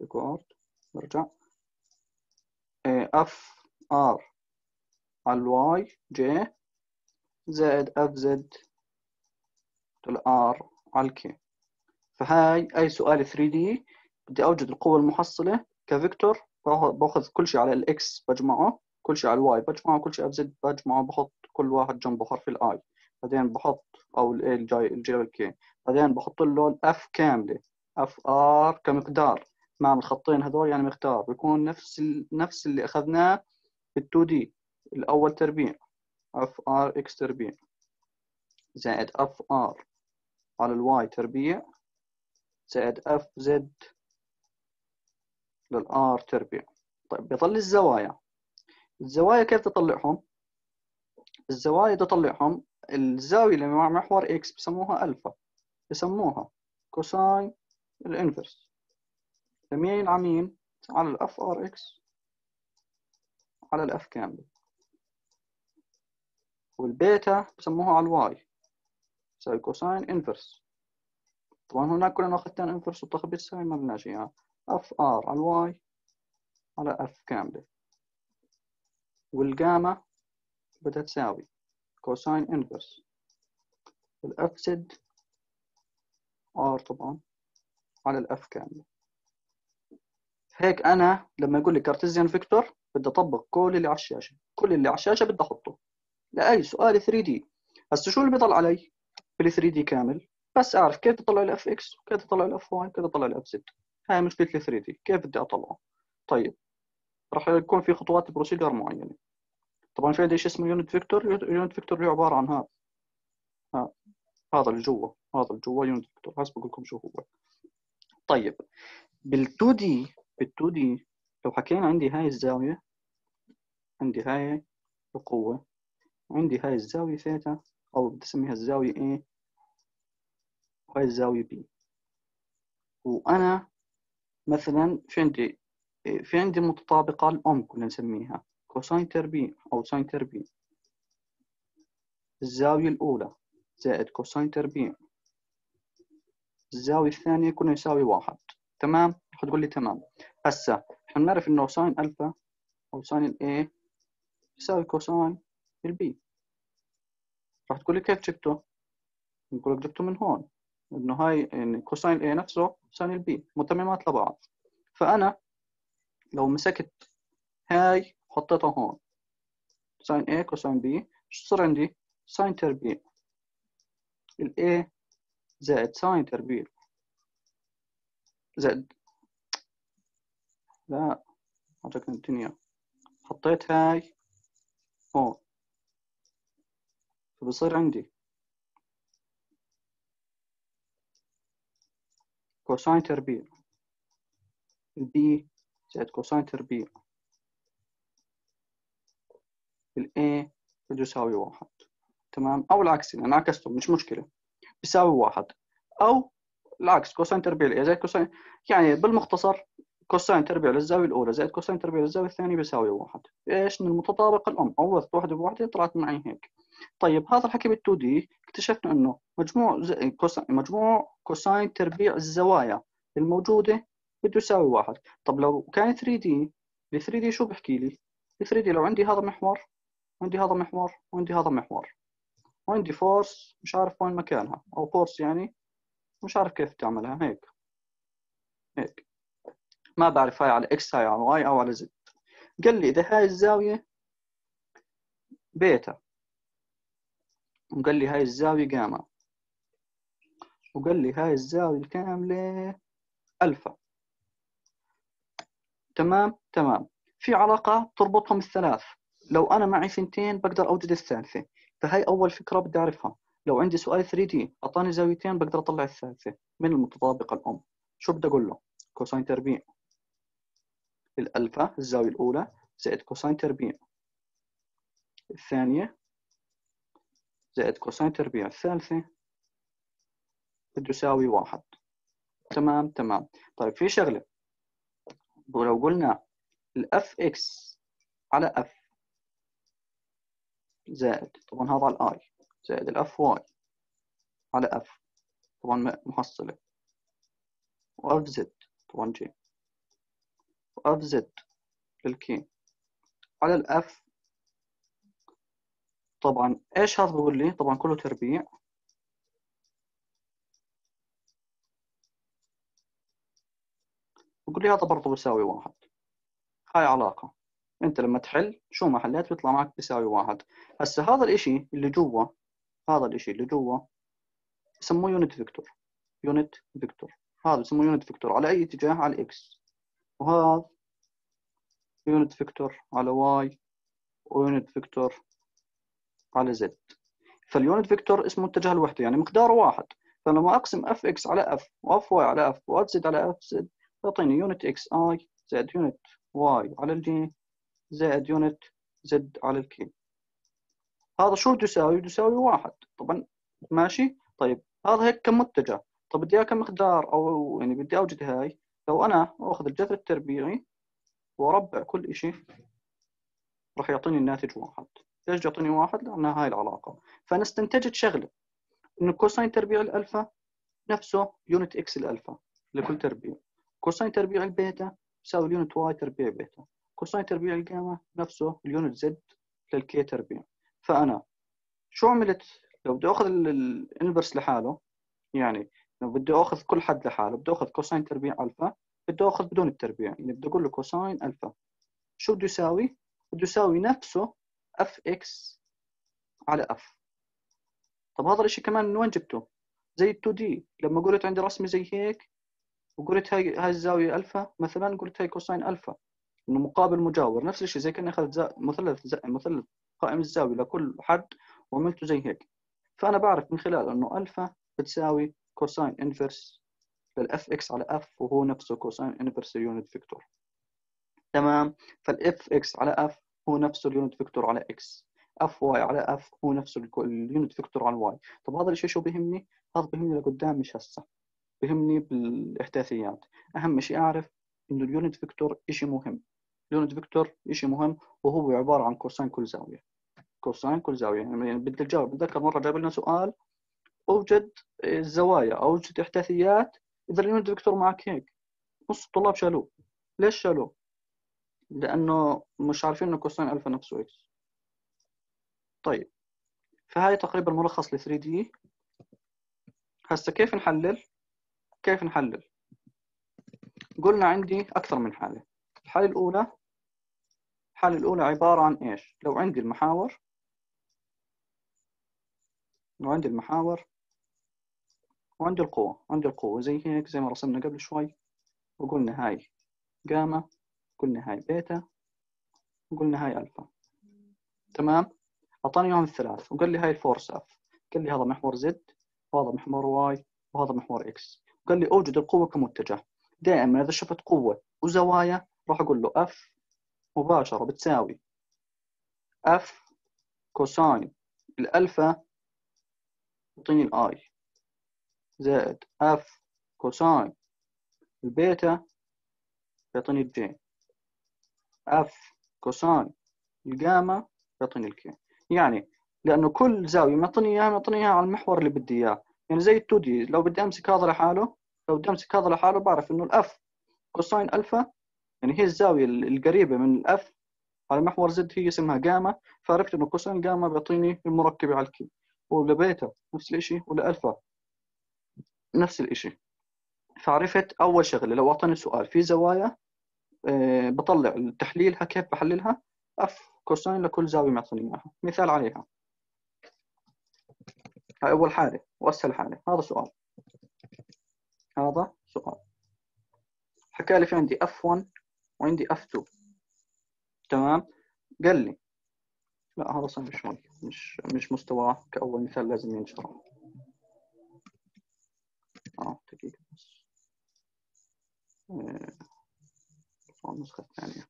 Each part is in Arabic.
ريكورد نرجع اف ار على الواي جي زائد اف زد للار على الكي. فهاي اي سؤال 3D بدي اوجد القوة المحصلة كفيكتور، باخذ كل شيء على الاكس بجمعه، كل شيء على الواي بجمعه، كل شيء على الزد بجمعه، بحط كل واحد جنبه حرف الاي، بعدين بحط او الاي الجي والكي، بعدين بحط له الاف كاملة، اف ار كمقدار مع الخطين هذول يعني مقدار، بيكون نفس اللي اخذناه في ال 2D الاول تربيع، اف ار اكس تربيع زائد اف ار على الواي تربيع زائد اف زد للآر تربيع. طيب بيظل الزوايا كيف تطلعهم؟ الزوايا تطلعهم الزاوية اللي مع محور إكس بسموها ألفا، بسموها كوساين الإنفرس، لمين عمين؟ على الأف آر إكس على الأف كامل، والبيتا بسموها على الواي تساوي كوساين إنفرس. طبعا هناك كلنا أخذتين إنفرس وتخبيط ساين ما بدناش إياها، أف آر على الواي على أف كاملة، والجاما بدها تساوي كوساين إنفرس الأف زد ار طبعا على الاف كامله. هيك انا لما يقول لي كارتيزيان فيكتور بدي اطبق كل اللي على الشاشه، كل اللي على الشاشه بدي احطه لاي سؤال 3D. هسه شو اللي بيضل علي بال 3D كامل؟ بس اعرف كيف اطلع الاف اكس وكيف اطلع الاف واي وكيف اطلع الاف زد. هاي مشكله ال 3D، كيف بدي اطلعه؟ طيب راح يكون في خطوات بروسيجر معينه. طبعا في عندي شيء اسمه يونت فيكتور، يونت فيكتور هو عباره عن هذا اللي جوا، هذا اللي جوا يونت فيكتور، هسه بقول لكم شو هو. طيب بال2D لو حكينا عندي هاي الزاوية، عندي هاي القوة، عندي هاي الزاوية ثيتا أو بدي أسميها الزاوية A وهاي الزاوية B، وأنا مثلا في عندي متطابقة الأم كنا نسميها كوساين تربيع أو ساين تربيع الزاوية الأولى زائد كوساين تربيع الزاوية الثانية كنا يساوي 1. تمام؟ تقول لي تمام. هسا احنا بنعرف إنه ساين ألفا أو ساين A يساوي كوساين البي. راح تقول لي كيف جبته؟ نقول لك جبته من هون، انه هاي يعني كوساين A نفسه ساين البي متممات لبعض. فانا لو مسكت هاي وحطيتها هون ساين A كوساين B شو صار عندي؟ ساين تربيع ال A زائد ساين تربيع زائد، لا حاجة الدنيا، حطيت هاي هون فبصير عندي كوساين تربيع البي زائد كوساين تربيع A بده يساوي 1. تمام؟ أو العكس يعني عكستهم مش مشكلة، بيساوي 1 أو العكس كوساين تربيع ال A زائد كوساين، يعني بالمختصر كوساين تربيع للزاوية الأولى زائد كوساين تربيع للزاوية الثانية بيساوي 1. إيش؟ من المتطابق الأم عوضت واحدة بواحدة طلعت معي هيك. طيب هذا الحكي بال2D اكتشفنا إنه مجموع كوساين تربيع الزوايا الموجودة بده يساوي 1. طب لو كان 3D، ال 3D شو بحكي لي؟ ال 3D لو عندي هذا محور وعندي هذا محور وعندي هذا محور وعندي فورس مش عارف وين مكانها، أو فورس يعني مش عارف كيف تعملها هيك ما بعرف هاي على إكس هاي على واي أو على زد. قال لي إذا هاي الزاوية بيتا، وقال لي هاي الزاوية جاما، وقال لي هاي الزاوية الكاملة ألفا. تمام. في علاقة تربطهم الثلاث، لو أنا معي ثنتين بقدر أوجد الثالثة. فهاي أول فكرة بدي أعرفها. لو عندي سؤال 3D أعطاني زاويتين بقدر أطلع الثالثة من المتطابق الأم. شو بدي أقول له؟ كوساين تربيع الألفا الزاوية الأولى زائد كوساين تربيع الثانية زائد كوساين تربيع الثالثة بده يساوي 1. تمام. طيب في شغلة، لو قلنا الأف إكس على أف زائد طبعا هذا على الآي زائد الأف واي على أف طبعا محصلة وأف زد طبعا جي، اف زد للكي على الاف. طبعا ايش هذا بقول لي؟ طبعا كله تربيع، بقول لي هذا برضه بيساوي 1. هاي علاقة، انت لما تحل شو ما حليت بيطلع معك بيساوي 1. هسه هذا الاشي اللي جوا، هذا الاشي اللي جوا بسموه يونت فيكتور. يونت فيكتور هذا بسموه يونت فيكتور على اي اتجاه؟ على الاكس. وهذا يونت فيكتور على واي، ويونت فيكتور على زد. فاليونت فيكتور اسمه اتجاه الوحدة، يعني مقداره 1. فلما اقسم اف اكس على اف، واف واي على اف، واف زد على اف زد، يعطيني يونت اكس اي زائد يونت واي على الجي زائد يونت زد على الكي. هذا شو بده يساوي؟ بده يساوي 1 طبعا. ماشي. طيب هذا هيك كم متجه. طب بدي اياه كم مقدار، او يعني بدي اوجد هاي. لو انا اخذ الجذر التربيعي واربع كل شيء راح يعطيني الناتج 1. ليش يعطيني 1؟ لأن هاي العلاقة. فأنا استنتجت شغلة، إنه كوساين تربيع الألفا نفسه يونت إكس الألفا لكل تربيع. كوساين تربيع البيتا يساوي اليونت واي تربيع بيتا. كوساين تربيع الجاما نفسه اليونت زد للكي تربيع. فأنا شو عملت؟ لو بدي أخذ الانفرس لحاله، يعني لو بدي أخذ كل حد لحاله، بدي أخذ كوساين تربيع ألفا، بدي أخذ بدون التربيع، يعني بدي أقول له كوساين ألفا شو بده يساوي؟ بده يساوي نفسه اف اكس على اف. طب هذا الشيء كمان من وين جبته؟ زي ال 2 دي لما قلت عندي رسمه زي هيك، وقلت هاي الزاويه الفا مثلا، قلت هاي كوساين الفا، انه مقابل مجاور. نفس الشيء زي كاني اخذت مثلث قائم الزاويه لكل حد وعملته زي هيك. فانا بعرف من خلال انه الفا بتساوي كوساين انفرس للاف اكس على اف، وهو نفسه كوساين انفرس اليونت فيكتور. تمام. فالاف اكس على اف هو نفسه اليونت فيكتور على اكس. اف واي على اف هو نفسه اليونت فيكتور على الواي. طب هذا الشيء شو بيهمني؟ هذا بيهمني لقدام مش هسه، بيهمني بالاحداثيات. اهم شيء اعرف انه اليونت فيكتور شيء مهم. اليونت فيكتور شيء مهم، وهو عباره عن كوساين كل زاويه. كوساين كل زاويه، يعني بدي تجاوب. بتذكر مره جاب لنا سؤال اوجد الزوايا، اوجد احداثيات اذا اليونت فيكتور معك هيك. نص الطلاب شالوه. ليش شالوه؟ لأنه مش عارفين إنه كوساين ألفا نفسه إكس. طيب، فهاي تقريبا ملخص ل 3D. هسه كيف نحلل؟ كيف نحلل؟ قلنا عندي أكثر من حالة. الحالة الأولى، الحالة الأولى عبارة عن إيش؟ لو عندي المحاور، وعندي المحاور وعندي القوة. عندي القوة زي هيك، زي ما رسمنا قبل شوي، وقلنا هاي جاما، قلنا هاي بيتا، وقلنا هاي ألفا. تمام؟ أعطاني إياهم الثلاث وقال لي هاي الفورس اف. قال لي هذا محور زد، وهذا محور واي، وهذا محور اكس. قال لي اوجد القوة كمتجه. دائما إذا شفت قوة وزوايا راح أقول له اف مباشرة بتساوي اف كوساين الألفا يعطيني الاي، زائد اف كوساين البيتا يعطيني الجي، اف كوساين الجاما يعطيني الكي. يعني لأنه كل زاوية معطيني إياها على المحور اللي بدي إياه. يعني زي ال 2 دي، لو بدي أمسك هذا لحاله، لو بدي أمسك هذا لحاله بعرف إنه الأف كوساين ألفا، يعني هي الزاوية القريبة من الأف على محور زد هي اسمها جاما. فعرفت إنه كوساين جاما بيعطيني المركبة على الكي. ولبيتا نفس الشيء، ولألفا نفس الشيء. فعرفت أول شغلة، لو أعطاني سؤال في زوايا بطلع تحليلها. كيف بحللها؟ اف كوساين لكل زاوية معطيني إياها. مثال عليها، هاي أول حالة وأسهل حالة. هذا سؤال، هذا سؤال حكى لي في عندي F1 وعندي F2. تمام. قال لي لا هذا صعب شوي، مش مستواه كأول مثال لازم ينشرح. دقيقة بس. النسخة الثانية.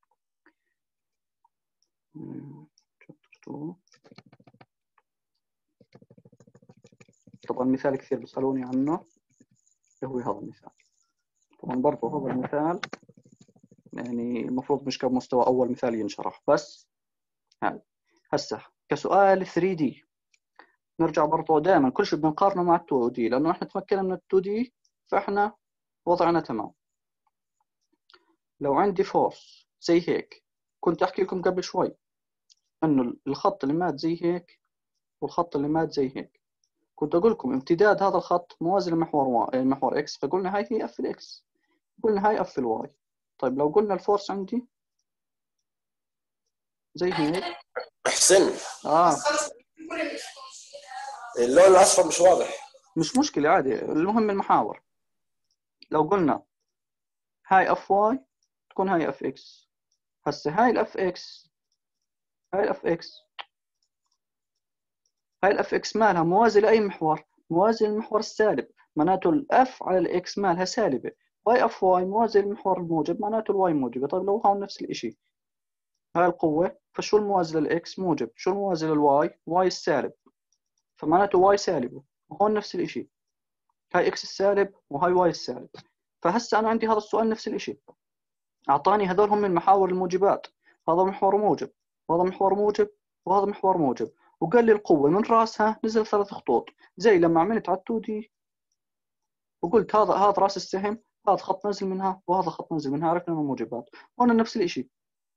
طبعا مثال كثير بيسألوني عنه، اللي هو هذا المثال. طبعا برضه هذا المثال يعني المفروض مش كمستوى أول مثال ينشرح، بس هذا هسه كسؤال 3D. نرجع برضه دائما كل شيء بنقارنه مع 2D، لأنه احنا تمكنا من 2D فاحنا وضعنا تمام. لو عندي فورس زي هيك، كنت أحكي لكم قبل شوي إنه الخط اللي مات زي هيك والخط اللي مات زي هيك، كنت أقول لكم امتداد هذا الخط موازي لمحور محور إكس، فقلنا هاي هي اف الإكس، قلنا هاي اف الواي. طيب لو قلنا الفورس عندي زي هيك. احسن. آه اللون الاصفر مش واضح. مش مشكلة عادي، المهم المحاور. لو قلنا هاي اف واي تكون هاي اف اكس. هسه هاي الاف اكس، هاي الاف اكس، هاي الاف اكس مالها موازي لاي محور؟ موازي للمحور السالب، معناته الاف على الاكس مالها سالبه. واي اف واي موازي للمحور الموجب، معناته الواي موجبه. طيب لو هون نفس الشيء، هاي القوه، فشو الموازي للاكس؟ موجب. شو الموازي للواي؟ واي السالب، فمعناته واي سالبه. وهون نفس الشيء، هاي اكس السالب وهاي واي السالب. فهسه انا عندي هذا السؤال نفس الشيء، اعطاني هذول هم المحاور الموجبات، هذا محور موجب وهذا محور موجب وهذا محور موجب، وقال لي القوة من راسها نزل 3 خطوط، زي لما عملت على 2 دي وقلت هذا راس السهم، هذا خط نزل منها وهذا خط نزل منها، عرفنا من الموجبات. هون نفس الشيء،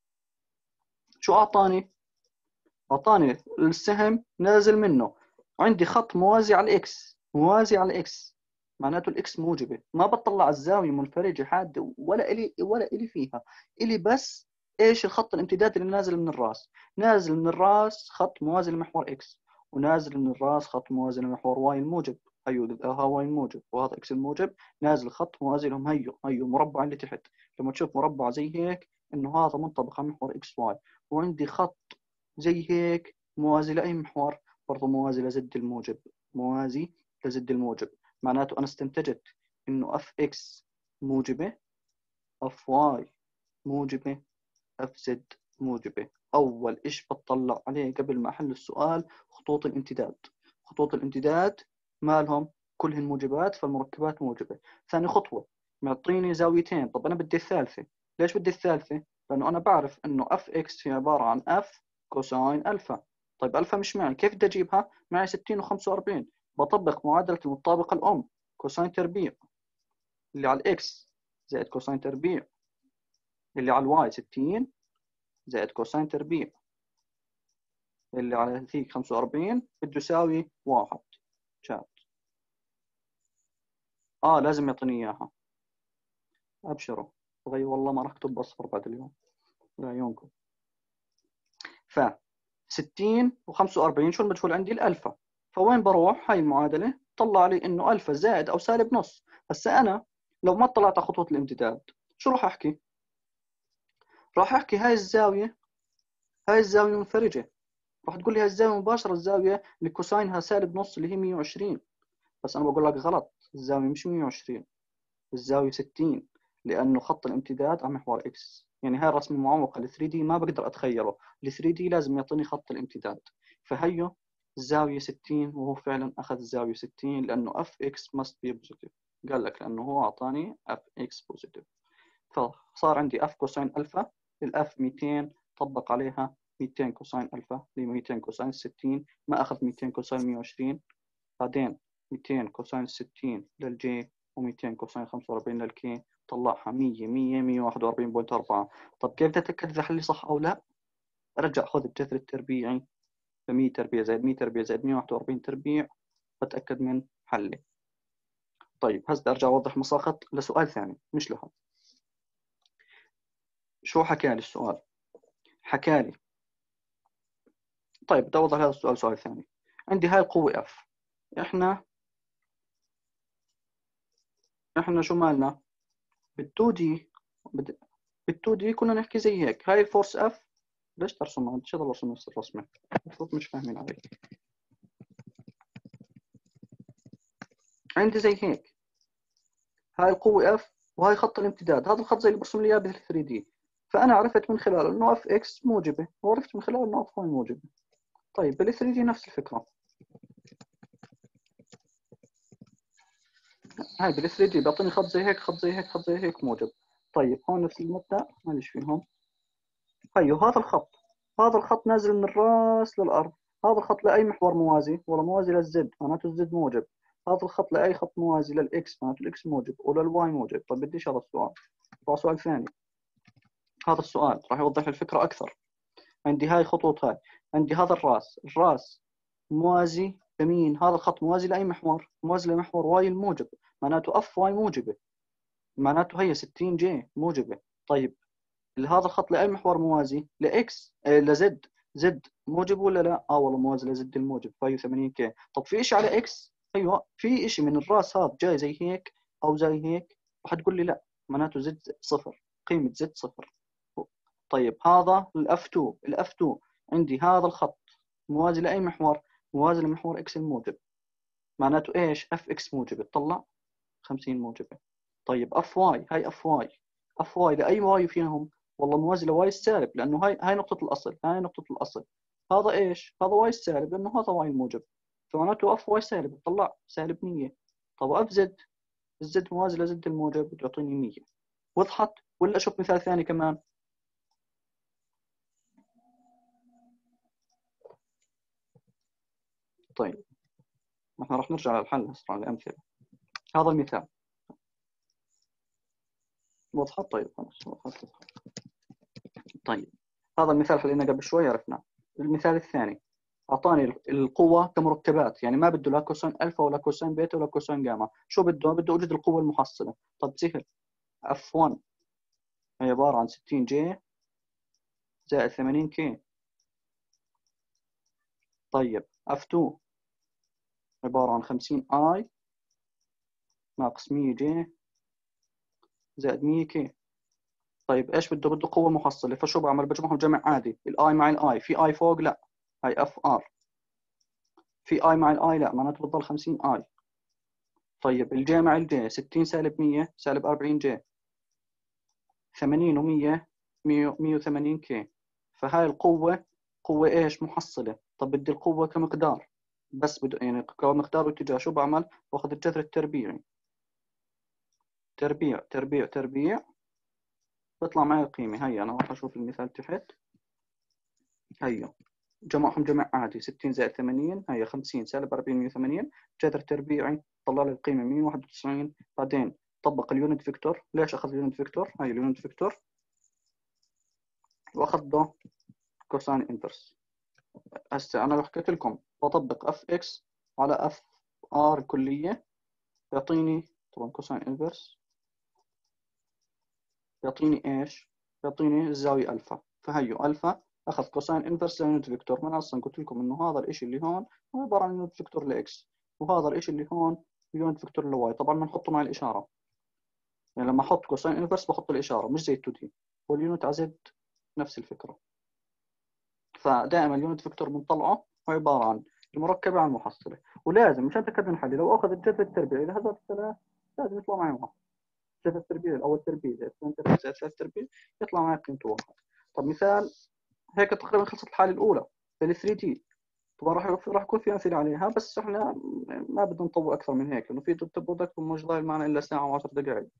شو اعطاني؟ اعطاني السهم نازل منه، عندي خط موازي على الاكس، موازي على الاكس، معناته الاكس موجبه. ما بطلع على الزاويه منفرجه حاده ولا الي فيها، الي بس ايش؟ الخط الامتداد اللي نازل من الراس. نازل من الراس خط موازي لمحور اكس، ونازل من الراس خط موازي لمحور واي الموجب. هيو ها واي الموجب وهذا اكس الموجب، نازل خط موازي لهم. هيو مربع اللي تحت، لما تشوف مربع زي هيك انه هذا منطبق على محور اكس واي. وعندي خط زي هيك موازي لأي محور، برضه موازي لزد الموجب، موازي لزد الموجب. معناته أنا استنتجت إنه اف اكس موجبة، اف واي موجبة، اف زد موجبة. أول إيش بتطلع عليه قبل ما أحل السؤال؟ خطوط الامتداد. خطوط الامتداد مالهم كلهن موجبات، فالمركبات موجبة. ثاني خطوة معطيني زاويتين، طب أنا بدي الثالثة. ليش بدي الثالثة؟ لأنه أنا بعرف إنه اف اكس هي عبارة عن اف كوساين ألفا. طيب ألفا مش معي، كيف بدي أجيبها؟ معي 60 و45، بطبق معادلة المطابق الأم، كوساين تربيع اللي على الإكس زائد كوساين تربيع اللي على الواي 60 زائد كوساين تربيع اللي على ذيك 45 بده يساوي 1. شات لازم يعطيني إياها. أبشروا غي والله ما راح أكتب أصفر بعد اليوم لعيونكم. ف 60 و45 شو المجهول عندي؟ الألفا. فوين بروح؟ هاي المعادلة طلع لي إنه ألفا زائد أو سالب نص. هسا أنا لو ما طلعت على خطوة الامتداد شو راح أحكي؟ راح أحكي هاي الزاوية، هاي الزاوية منفرجة. راح تقول لي هاي الزاوية مباشرة، الزاوية اللي كوساينها سالب نص اللي هي 120. بس أنا بقول لك غلط، الزاوية مش 120، الزاوية 60، لأنه خط الامتداد على محور إكس. يعني هاي الرسم المعوق ال 3 دي ما بقدر أتخيله، ال 3 دي لازم يعطيني خط الامتداد. فهيو الزاوية 60، وهو فعلا أخذ الزاوية 60 لأنه اف اكس must be positive. قال لك لأنه هو أعطاني اف اكس positive. فصار عندي اف كوساين ألفا، الاف 200 طبق عليها 200 كوساين ألفا اللي 200 كوساين 60، ما أخذ 200 كوساين 120. بعدين 200 كوساين 60 للجي و200 كوساين 45 للكي، طلعها 100 141.4. طب كيف بدي أتأكد إذا حلي صح أو لا؟ أرجع خذ الجذر التربيعي، ف 100 تربيع زائد 100 تربيع زائد 141 تربيع، بتأكد من حلي. طيب هسه أرجع أوضح مساقط لسؤال ثاني مش لهذا. شو حكى لي السؤال؟ حكى لي، طيب بدي أوضح هذا السؤال سؤال ثاني. عندي هاي القوة F، إحنا شو مالنا؟ بال2 دي، بال2 دي كنا نحكي زي هيك. هاي الفورس اف، ليش ترسمها؟ بديش اضل ارسم نفس الرسمه، المفروض مش فاهمين علي. عندي زي هيك، هاي القوه اف وهاي خط الامتداد، هذا الخط زي اللي برسم لي اياه بال 3 دي. فانا عرفت من خلاله انه اف اكس موجبه، وعرفت من خلاله انه اف واي موجبه. طيب بال 3 دي نفس الفكره، هاي بال 3 دي بيعطيني خط زي هيك، خط زي هيك، خط زي هيك موجب. طيب هون نفس المبدا، معلش فيهم. هيو هذا الخط، هذا الخط نازل من الراس للأرض. هذا الخط لأي محور موازي؟ والله موازي للزد، معناته الزد موجب. هذا الخط لأي خط موازي؟ للإكس، معناته الإكس موجب، وللواي موجب. طيب بديش هذا السؤال، سؤال ثاني. هذا السؤال راح يوضح لي الفكرة أكثر. عندي هاي خطوط، هاي عندي هذا الراس موازي لمين؟ هذا الخط موازي لأي محور؟ موازي لمحور واي الموجب، معناته اف واي موجبة، معناته هي 60 جي موجبة. طيب هذا الخط لأي محور موازي؟ لإكس لزد، زد موجب ولا لا؟ والله موازي لزد الموجب، فهي 80 كي. طب في إشي على إكس؟ أيوه في إشي من الراس هذا جاي زي هيك أو زي هيك، راح تقول لي لا، معناته زد صفر، قيمة زد صفر. طيب هذا الاف 2، الاف 2 عندي هذا الخط موازي لأي محور؟ موازي لمحور إكس الموجب، معناته إيش؟ اف إكس موجبة، تطلع 50 موجبة. طيب اف واي، هاي اف واي، اف واي لاي واي فيهم؟ والله موازي لواي السالب، لانه هاي نقطة الاصل، هاي نقطة الاصل. هذا ايش؟ هذا واي السالب، لانه هذا واي الموجب، فمعناته اف واي سالب، طلع سالب 100. طب اف زد، الزد موازي لزد الموجب، بيعطيني 100. وضحت؟ ولا اشوف مثال ثاني كمان؟ طيب احنا راح نرجع للحل هسه على الامثلة. هذا المثال وضحت؟ طيب خلاص وضحت. طيب هذا المثال حلينا قبل شوي عرفناه. المثال الثاني أعطاني القوة كمركبات، يعني ما بده لا كوسين ألفا ولا كوسين بيتا ولا كوسين جاما، شو بده؟ بده أوجد القوة المحصلة. طب سهل، F1 هي عبارة عن 60 جي زائد 80 كي. طيب F2 عبارة عن 50 اي ناقص 100 جي زائد 100 كي. طيب ايش بده؟ بده قوة محصلة، فشو بعمل؟ بجمعهم جمع عادي، الاي مع الاي، في اي فوق؟ لا، هاي اف ار. في اي مع الاي؟ لا، معناته بتضل 50 اي. طيب الجي مع الجي، 60 سالب 100 سالب 40 جي، 80 و100 180 كي. فهاي القوة قوة ايش؟ محصلة. طب بدي القوة كمقدار، بس بدي يعني كمقدار واتجاه، شو بعمل؟ باخذ الجذر التربيعي، تربيع تربيع تربيع، بيطلع معي القيمة. هيا أنا راح أشوف المثال تحت. هيا جمعهم جمع عادي، 60 زائد 80 هي 50 سالب 40 180، جذر تربيعي طلع لي القيمة 191. بعدين طبق اليونت فيكتور. ليش أخذ اليونت فيكتور؟ هاي اليونت فيكتور، وأخذه كوساين انفرس. هسه أنا حكيت لكم بطبق اف اكس على اف ار كلية، يعطيني طبعا كوساين انفرس، يعطيني ايش؟ يعطيني الزاوية الفا. فهيو الفا اخذ كوساين انفرس ليونت فيكتور. من اصلا قلت لكم انه هذا الاشي اللي هون هو عبارة عن يونت فيكتور لاكس، وهذا الاشي اللي هون يونت فيكتور لواي. طبعا بنحطه مع الاشارة، يعني لما احط كوساين انفرس بحط الاشارة، مش زي 2 دي. واليونت على زد نفس الفكرة. فدائما اليونت فيكتور بنطلعه هو عبارة عن المركبة على المحصلة. ولازم مشان تكاد نحل لو اخذ الجذر التربيعي لهذول الثلاث لازم يطلع معي واحد. الجذر التربيعي الاول تربيع زائد اثنين تربيع زائد ثلاث تربيع، يطلع معي قيمته واحد. طب مثال هيك تقريبا خلصت الحالة الأولى لل 3 دي. طبعا راح يكون في أمثلة عليها، بس احنا ما بدنا نطول أكثر من هيك، لأنه في برودكت مش ضايل معنا إلا ساعة و10 دقائق.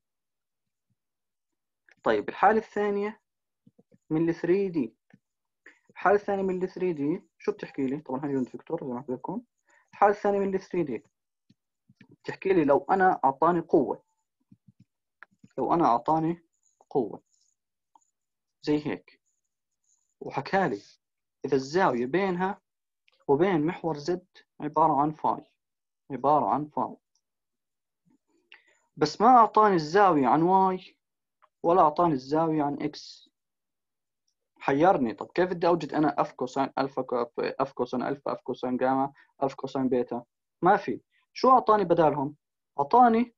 طيب الحالة الثانية من ال 3 دي، الحالة الثانية من ال 3 دي شو بتحكي لي؟ طبعا هاي يونت فيكتور زي ما قلت لكم. الحالة الثانية من ال 3 دي بتحكي لي لو أنا أعطاني قوة، لو أنا أعطاني قوة زي هيك، وحكى لي إذا الزاوية بينها وبين محور زد عبارة عن فاي، عبارة عن فاي، بس ما أعطاني الزاوية عن واي ولا أعطاني الزاوية عن إكس، حيرني. طب كيف بدي أوجد أنا أف كوسين ألفا، أف كوسين ألفا، أف كوسين جاما، أف كوسين بيتا؟ ما في. شو أعطاني بدالهم؟ أعطاني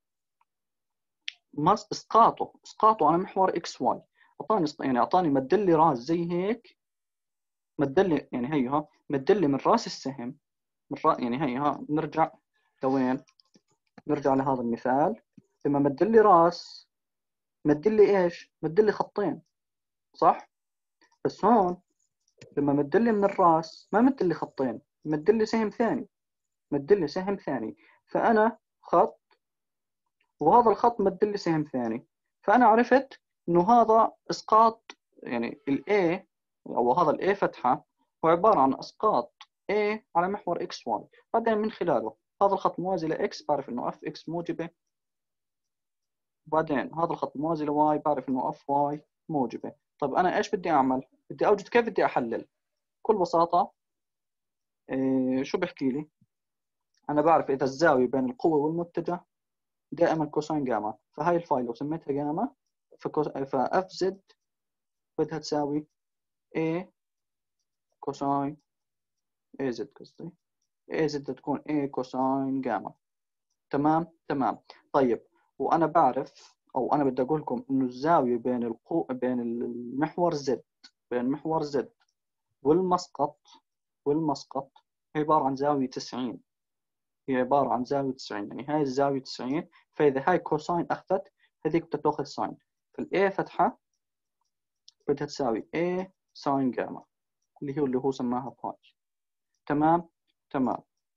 إسقاطه على محور إكس واي. أعطاني يعني أعطاني مدلي راس زي هيك، مدلي يعني هيها مدلي من راس السهم، يعني هيها نرجع لوين؟ نرجع لهذا المثال. لما مدلي راس مدلي إيش؟ مدلي خطين، صح؟ بس هون لما مدلي من الراس ما مدلي خطين، مدلي سهم ثاني، مدلي سهم ثاني. فأنا خط وهذا الخط مدلي سهم ثاني، فأنا عرفت إنه هذا إسقاط، يعني ال A أو هذا ال A فتحة هو عبارة عن إسقاط A على محور XY. بعدين من خلاله هذا الخط موازي ل X بعرف إنه FX موجبة، وبعدين هذا الخط موازي ل Y بعرف إنه FY موجبة. طيب أنا إيش بدي أعمل؟ بدي أوجد كيف بدي أحلل. بكل بساطة شو بحكي لي؟ أنا بعرف إذا الزاوية بين القوة والمتجه دائما كوساين جاما، فهاي الفاي لو سميتها جاما فاف زد بدها تساوي A كوساين A زد، قصدي A زد تكون A كوساين جاما. تمام. طيب وأنا بعرف، أو أنا بدي أقول لكم إنه الزاوية بين المحور زد، بين محور زد والمسقط هي عبارة عن زاوية 90. هي عبارة عن زاوية 90، يعني هاي الزاوية 90. فإذا هاي كوساين أخذت، هذيك بدها تأخذ ساين، فالA فتحة بدها تساوي A ساين جاما اللي هو سماها باي. تمام.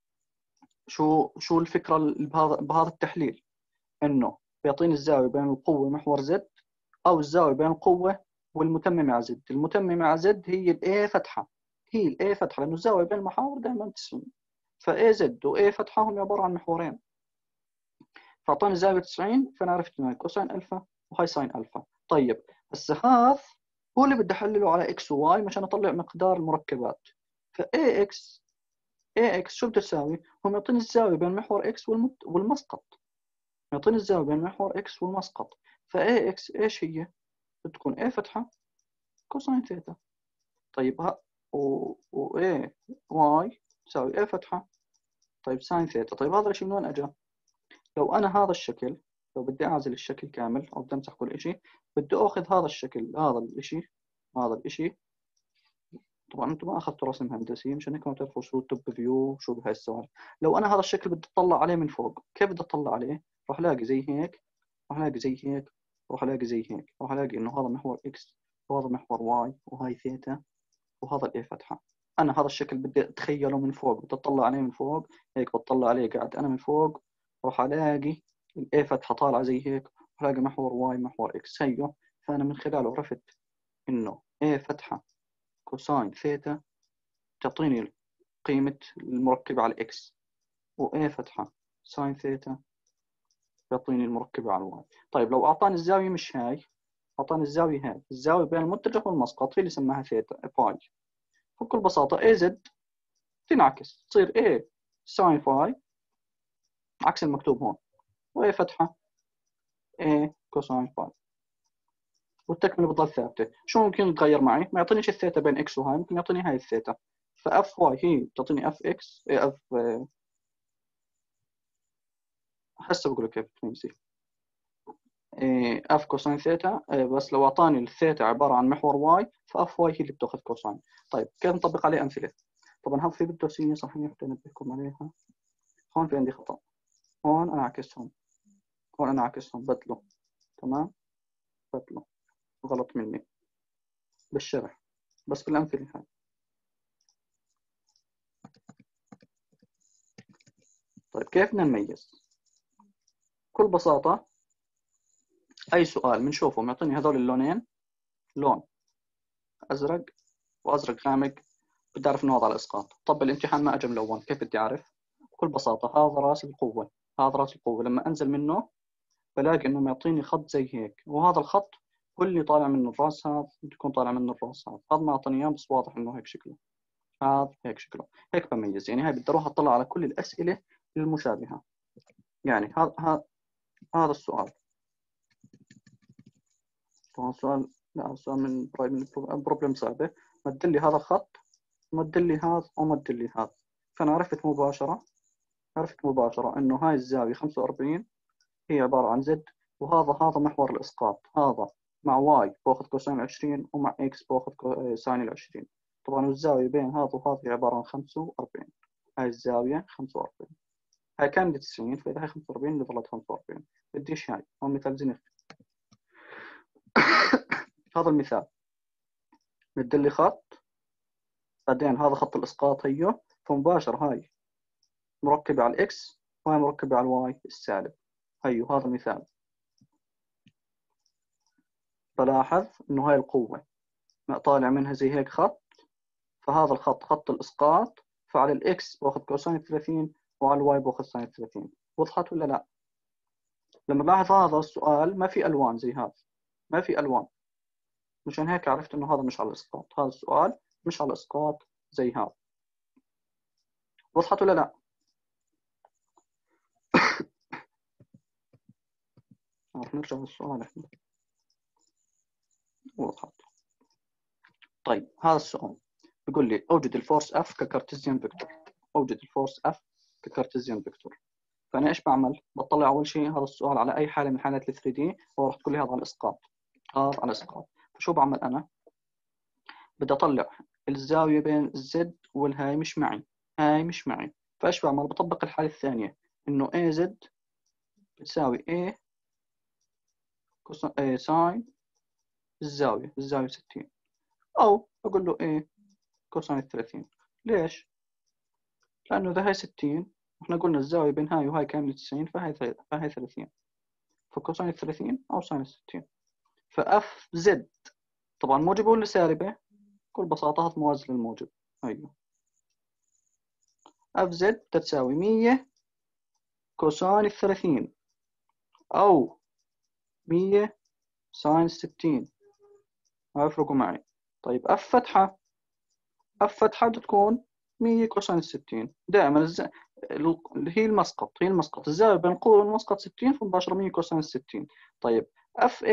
شو الفكرة بهذا التحليل؟ إنه بيعطيني الزاوية بين القوة محور زد، أو الزاوية بين القوة والمتممة على زد. المتممة على زد هي الA فتحة، لأنه الزاوية بين المحاور دائما 90. فA زد وA فتحة هم عبارة عن محورين، فأعطاني زاوية 90، فأنا عرفت إنه هاي كوساين ألفا وهاي ساين ألفا. طيب هسه هذا هو اللي بدي أحلله على إكس وواي مشان أطلع مقدار المركبات. AX شو بتساوي؟ هو يعطيني الزاوية بين محور إكس والمسقط، يعطيني الزاوية بين محور إكس والمسقط. فAX إيش هي؟ بتكون A فتحة كوساين ثيتا. طيب A واي تساوي A فتحة طيب ساين ثيتا. طيب هذا الشيء من وين أجا؟ لو أنا هذا الشكل، لو بدي أعزل الشكل كامل أو بدي أمسح كل إشي، بدي أخذ هذا الشكل، هذا الإشي. طبعا أنتم ما أخذتوا رسم هندسي مشان هيك ما بتعرفوا شو التوب فيو وشو بهاي السوالف. لو أنا هذا الشكل بدي أطلع عليه من فوق، كيف بدي أطلع عليه؟ راح ألاقي زي هيك، راح ألاقي زي هيك، راح ألاقي زي هيك، راح ألاقي إنه هذا محور إكس وهذا محور واي وهاي ثيتا وهذا الإيه فتحة. أنا هذا الشكل بدي أتخيله من فوق، بدي أطلع عليه من فوق، هيك بطلع عليه قاعد أنا من فوق، راح ألاقي الإيه فتحة طالعة زي هيك، راح ألاقي محور واي محور إكس هيو. فأنا من خلاله عرفت إنه إيه فتحة كوساين ثيتا تعطيني قيمة المركبة على الإكس، وإيه فتحة ساين ثيتا يعطيني المركبة على الواي. طيب لو أعطاني الزاوية مش هاي، أعطاني الزاوية هاي، الزاوية بين المتجه والمسقط هي اللي سماها ثيتا باي. بكل بساطة A زد تنعكس تصير A ساين فاي عكس المكتوب هون، وA فتحة A كوساين فاي، والتكملة بتضل ثابتة. شو ممكن يتغير معي؟ ما يعطينيش الثيتا بين إكس وهاي، ممكن يعطيني هاي الثيتا. فاف واي هي بتعطيني اف اكس اف، هسه بقول لك كيف تميزي اف كوساين ثيتا. بس لو اعطاني الثيتا عباره عن محور واي، فاف واي هي اللي بتاخذ كوساين. طيب كيف نطبق عليه امثله؟ طبعا هذا في بده سينية صحيح بدي انبهكم عليها. هون في عندي خطا، هون انا عكسهم، هون انا عكسهم بدله. تمام بدله، غلط مني بالشرح، بس بالامثله هاي. طيب كيف بدنا نميز؟ بكل بساطه اي سؤال بنشوفه معطيني هذول اللونين، لون ازرق وازرق غامق، بدي اعرف انه هذا على الاسقاط. طب الامتحان ما اجى ملون، كيف بدي اعرف؟ بكل بساطه هذا راس القوه، هذا راس القوه، لما انزل منه بلاقي انه معطيني خط زي هيك، وهذا الخط هو اللي طالع منه الراس، هذا بده يكون طالع منه الراس، هذا ما اعطاني اياه بس واضح انه هيك شكله، هذا هيك شكله، هيك بميز. يعني هاي بدي اروح اطلع على كل الاسئله المشابهه. يعني هذا السؤال، طبعا السؤال لا السؤال من بروبلم صعبه، مد لي هذا الخط، مد لي هذا ومد لي هذا، فانا عرفت مباشرة إنه هاي الزاوية 45 هي عبارة عن زد، وهذا محور الإسقاط، هذا مع واي باخذ كوساين 20 ومع إكس باخذ ساين 20. طبعا الزاوية بين هذا وهذا هي عبارة عن 45، هاي الزاوية 45، هاي كانت 90، فإذا هاي 45 اللي ظلت 45. بديش هاي هون مثال زنخ. هذا المثال مدلي خط، بعدين هذا خط الإسقاط هيو، فمباشر هاي مركبة على الإكس وهاي مركبة على الواي السالب. هيو هذا المثال، بلاحظ إنه هاي القوة طالع منها زي هيك خط، فهذا الخط خط الإسقاط، فعلى الإكس باخذ كوساين 30 وعلى الواي باخذ ساين 30. وضحت ولا لا؟ لما لاحظ هذا السؤال ما في ألوان زي هذا، ما في ألوان، مشان هيك عرفت إنه هذا مش على الإسقاط، هذا السؤال مش على الإسقاط زي هذا. وضحت ولا لا؟ رح نرجع للسؤال إحنا. وضحت. طيب هذا السؤال بيقول لي أوجد الفورس F ككارتيزيان فيكتور. أوجد الفورس F ككارتيزيان فيكتور. فأنا إيش بعمل؟ بطلع أول شيء هذا السؤال على أي حالة من حالات ال 3D، وراح تقول لي هذا على الإسقاط. هذا على الإسقاط. فشو بعمل أنا؟ بدي أطلع الزاوية بين الزد والهاي مش معي، هاي مش معي. فإيش بعمل؟ بطبق الحالة الثانية إنه AZ بتساوي A ساين الزاوية 60، أو أقول له A كوساين 30. ليش؟ لأنه إذا هاي 60 إحنا قلنا الزاوية بين هاي وهاي كاملة 90، فهاي 30، فكوساين 30 أو ساين 60. فأف زد طبعا موجبة ولا سالبة؟ بكل بساطة هذا موازي للموجب. أيوه، اف زد تساوي 100 كوساين 30 أو 100 ساين 60. ما يفرقوا معي. طيب اف فتحة بتكون 100 كوساين 60. دائما هي المسقط الزاوية بين القوة والمسقط 60، فمباشرة 100 كوساين 60. طيب اف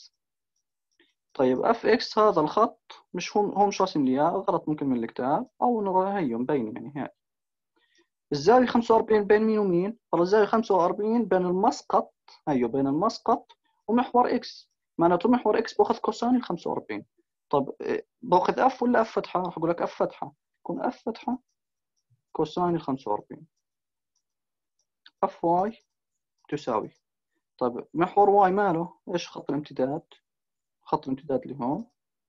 اكس هذا الخط مش هو مش راسم لي اياه، غلط ممكن من الكتاب او انه هي مبين يعني هاي. الزاوية 45 بين مين ومين؟ والله الزاوية 45 بين المسقط، ايوه بين المسقط ومحور اكس، معناته محور اكس باخذ كوساين ال 45. طب باخذ اف ولا اف فتحة؟ راح اقول لك اف فتحة، يكون اف فتحة كوساين ال 45. اف واي تساوي، طيب محور واي ماله؟ ايش خط الامتداد؟ خط الامتداد اللي هون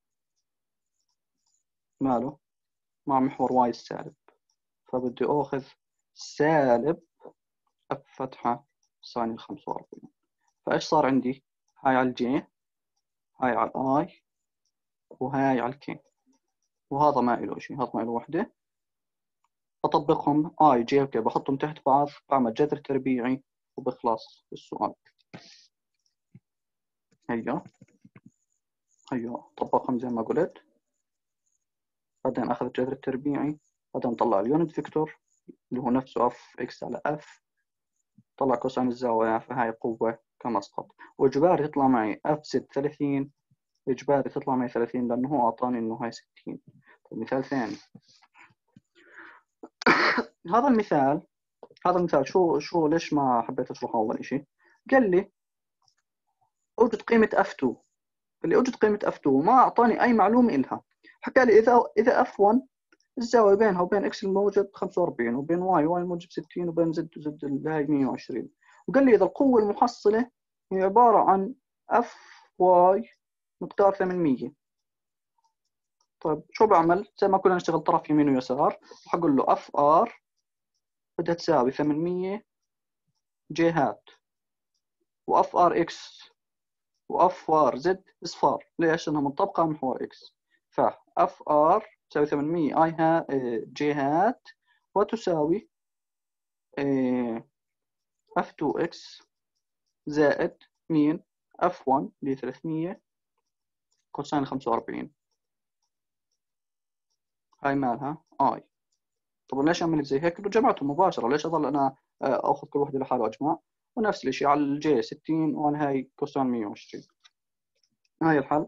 ماله؟ مع محور واي السالب، فبدي اخذ سالب اف فتحة ساين ال 45. فايش صار عندي؟ هاي على الجي، هاي على الاي، وهاي على الكي، وهذا ما له شيء، هذا ما له وحدة. أطبقهم اي جي وكي، بحطهم تحت بعض، بعمل جذر تربيعي وبخلص السؤال. هيا طبقهم زي ما قلت، بعدين أخذ الجذر التربيعي، بعدين طلع اليونت فيكتور اللي هو نفسه اف اكس على اف، طلع كوساين الزاوية، فهاي قوة كمسقط. وإجباري تطلع معي اف زد 30، إجباري تطلع معي 30 لأنه هو أعطاني إنه هاي 60. طيب مثال ثاني. هذا المثال شو ليش ما حبيت أشرحه أول شيء؟ قال لي أوجد قيمة F2، اللي أوجد قيمة F2 ما أعطاني أي معلومة إلها. حكى لي إذا F1 الزاوية بينها وبين X الموجب 45، وبين Y الموجب 60، وبين Z اللي هاي 120. وقال لي إذا القوة المحصلة هي عبارة عن Fy مقدار 800. طيب شو بعمل؟ زي ما كنا نشتغل طرف يمين ويسار، حقول له FR بدها تساوي 800 جهات، واف ار اكس واف ار زد اصفار. ليش؟ لانها منطبقه على محور اكس. فاف ار تساوي 800 اي جهات، وتساوي اف 2 اكس زائد مين؟ اف 1 اللي 300 كوساين 45. هاي مالها اي. طب ليش اعمل زي هيك؟ جمعتهم مباشره، ليش اضل انا اخذ كل وحده لحاله واجمع؟ ونفس الشيء على الجي 60 وانا هاي كوساين 120. هاي الحل.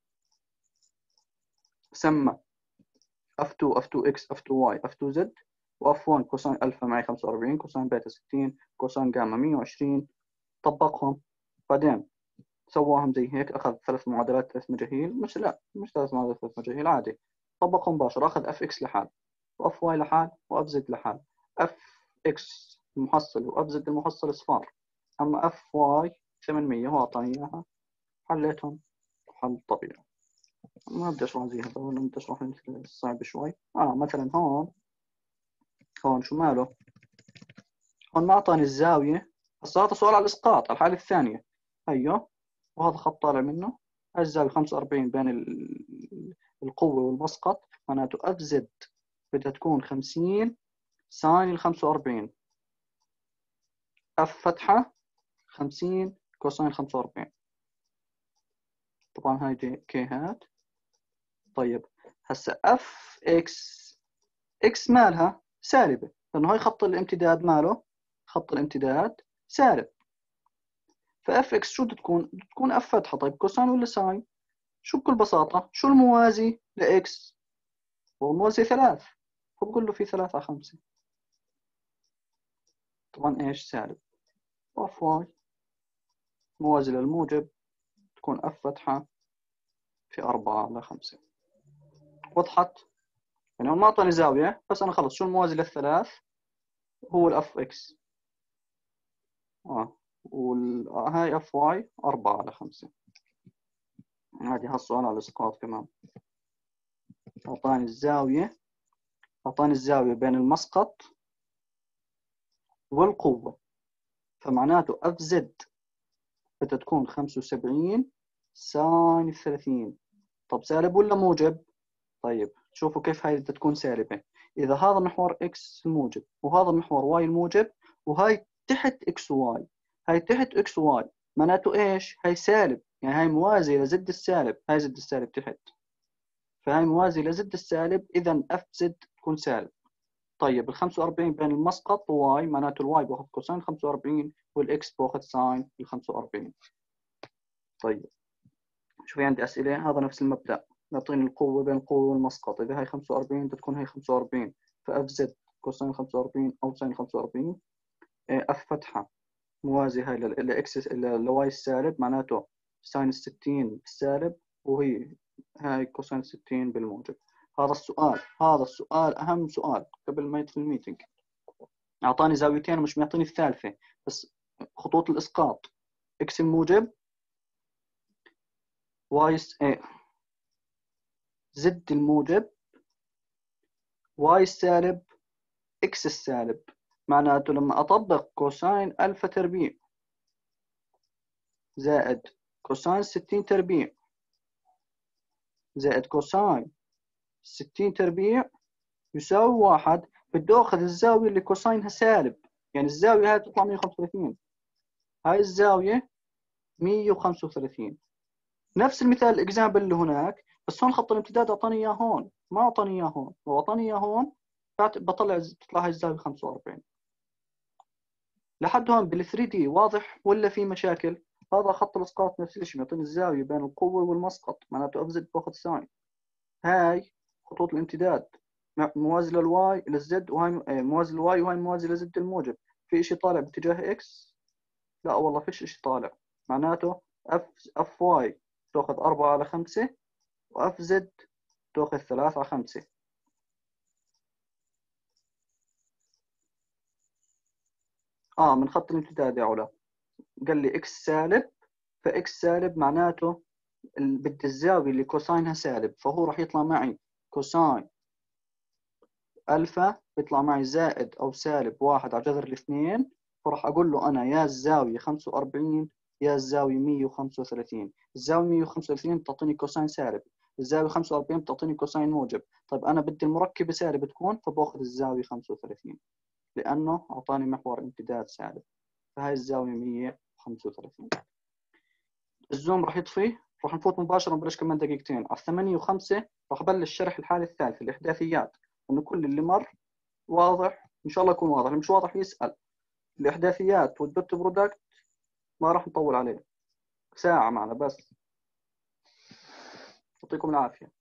سمى F2 F2X F2Y F2Z، وF1 كوساين ألفا معي 45، كوساين بيتا 60، كوساين جاما 120. طبقهم، بعدين سواهم زي هيك، أخذ 3 مجاهيل، مش 3 مجاهيل عادي. طبقهم مباشرة، أخذ FX لحال، وFY لحال، وFZ لحال. FX المحصل وFZ المحصل صفار، أما FY 800 هو أعطاني إياها، حليتهم حل طبيعي. ما بدي اشرح زي هذا، ولا بدي اشرح الصعب شوي. مثلا هون شو ماله؟ هون ما اعطاني الزاويه، هسه هذا سؤال على الاسقاط على الحاله الثانيه. ايوه، وهذا خط طالع منه، هاي الزاويه 45 بين القوه والمسقط، معناته اف زد بدها تكون 50 ساين ال 45. اف فتحه 50 كوساين 45. طبعا هاي كي هات. طيب هسا اف اكس مالها سالبة، لأنه هاي خط الامتداد ماله خط الامتداد سالب. فاف اكس شو بدها تكون؟ بدها تكون اف فتحة. طيب كوساين ولا ساين؟ شو بكل بساطة شو الموازي لاكس؟ هو موازي 3، فبقول له في 3 على 5. طبعا ايش سالب اف واي موازي للموجب تكون اف فتحة في 4 على 5. وضحت؟ يعني هو ما اعطاني زاوية، بس انا خلص شو الموازي للثلاث؟ هو الاف اكس. وهاي اف واي 4 على 5. هذه هالسؤال على الاسقاط كمان. اعطاني الزاوية بين المسقط والقوة، فمعناته اف زد بدها تكون 75 ساين 30. طب سالب ولا موجب؟ طيب شوفوا كيف هاي بدها تكون سالبة. إذا هذا محور إكس الموجب وهذا محور واي الموجب وهاي تحت إكس وواي، هاي تحت إكس وواي، معناته إيش؟ هاي سالب، يعني هاي موازية لزد السالب، هاي زد السالب تحت، فهاي موازية لزد السالب، إذا اف زد تكون سالب. طيب ال 45 بين المسقط وواي، معناته الواي باخذ كوساين 45 والإكس باخذ ساين ال 45. طيب شوفي عندي أسئلة، هذا نفس المبدأ، يعطيني القوة بين القوة والمسقط، إذا هاي 45 تكون هاي 45، فاف زد كوساين 45 أو ساين 45. اف فتحة موازي هاي لإكس لواي السالب، معناته ساين 60 بالسالب، وهي هاي كوساين 60 بالموجب. هذا السؤال أهم سؤال قبل ما يدخل الميتنج. أعطاني زاويتين ومش معطيني الثالثة، بس خطوط الإسقاط إكس الموجب واي زد الموجب واي السالب اكس السالب، معناته لما اطبق كوساين الفا تربيع زائد كوساين 60 تربيع زائد كوساين 60 تربيع يساوي 1. بدي اخذ الزاوية اللي كوساينها سالب، يعني الزاوية هاي تطلع 135، هاي الزاوية 135. نفس المثال الاكزامبل اللي هناك، بس هون خط الامتداد اعطاني اياه هون، ما اعطاني اياه هون. لو اعطاني اياه هون تطلع هاي الزاوية 45. لحد هون بال 3 دي واضح ولا في مشاكل؟ هذا خط الاسقاط نفس الشيء، يعطيني الزاويه بين القوه والمسقط، معناته اف زد باخذ ساين. هاي خطوط الامتداد موازي للواي للزد، وهاي موازي للواي، وهاي موازي لزد الموجب. في شيء طالع باتجاه اكس؟ لا والله فيش شيء طالع، معناته اف واي تاخذ 4 على 5 واف زد تاخذ 3 على 5. من خط الامتداد يا علا. قال لي اكس سالب، فاكس سالب معناته بدي الزاوية اللي كوساينها سالب، فهو راح يطلع معي كوساين ألفا بيطلع معي زائد أو سالب 1 على جذر الاثنين، فراح أقول له أنا يا الزاوية 45 يا الزاوية 135. الزاوية 135 بتعطيني كوساين سالب، الزاوية 45 بتعطيني كوساين موجب. طيب أنا بدي المركبة سالب تكون، فباخذ الزاوية 35 لأنه أعطاني محور امتداد سالب، فهاي الزاوية 135. الزوم راح يطفي، راح نفوت مباشرة نبلش كمان دقيقتين على 8 و5. راح بلش شرح الحالة الثالثة الإحداثيات، إنه كل اللي مر واضح إن شاء الله يكون واضح، اللي مش واضح يسأل. الإحداثيات والدوت برودكت ما راح نطول عليه، ساعة معنا بس. يعطيكم العافية.